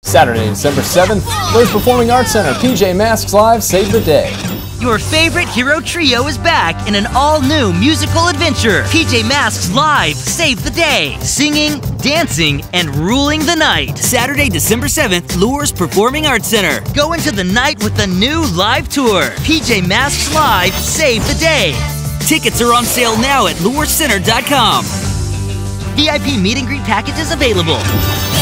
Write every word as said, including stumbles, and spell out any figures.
Saturday, December seventh, Lures Performing Arts Center, P J Masks Live, Save the Day. Your favorite hero trio is back in an all-new musical adventure. P J Masks Live, Save the Day. Singing, dancing, and ruling the night. Saturday, December seventh, Lures Performing Arts Center. Go into the night with the new live tour. P J Masks Live, Save the Day. Tickets are on sale now at lure center dot com. V I P meet and greet packages available.